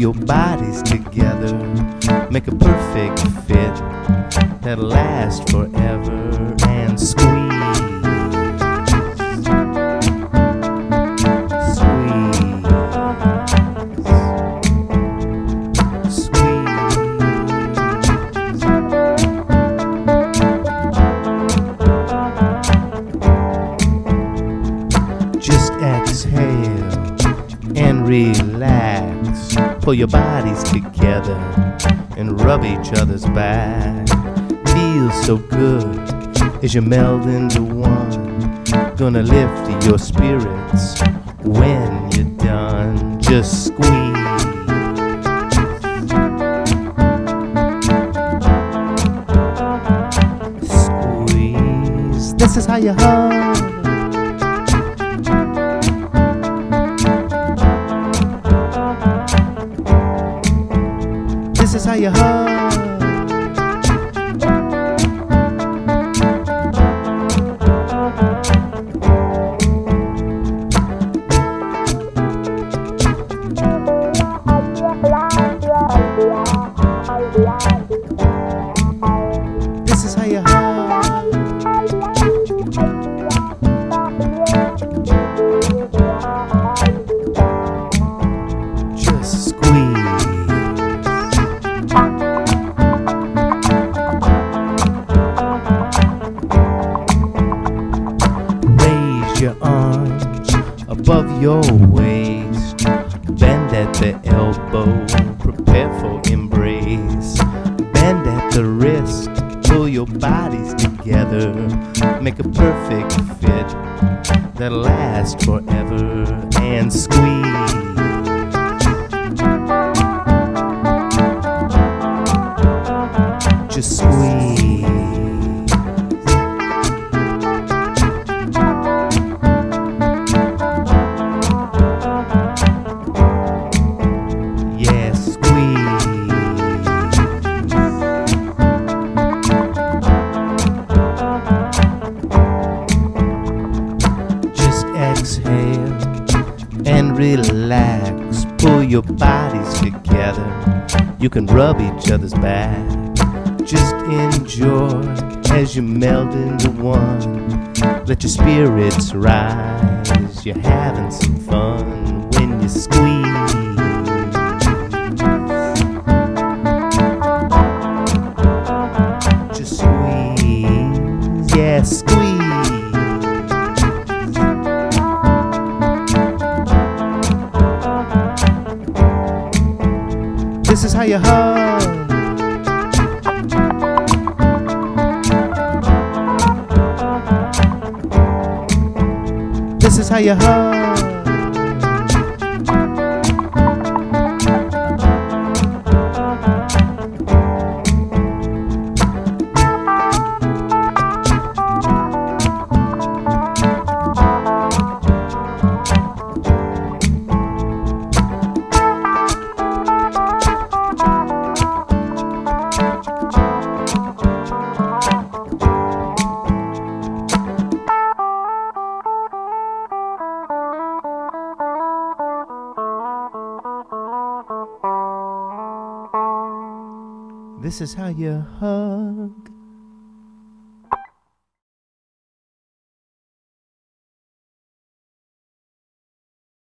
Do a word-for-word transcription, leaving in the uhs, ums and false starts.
your bodies together, make a perfect fit that'll last forever, and squeeze. Just exhale and relax. Pull your bodies together and rub each other's back. Feels so good as you meld into one. Gonna lift your spirits when you're done. Just squeeze. Squeeze. This is how you hug. This is how you hug. This is how you hug. Just squeeze. Your arms above your waist, bend at the elbow, prepare for embrace. Bend at the wrist, pull your bodies together, make a perfect fit that'll last forever, and squeeze. Just squeeze. Exhale and relax. Pull your bodies together. You can rub each other's back. Just enjoy as you meld into one. Let your spirits rise. You're having some fun when you squeeze. Just squeeze. Yeah, squeeze. This is how you hug. This is how you hug. This is how you hug.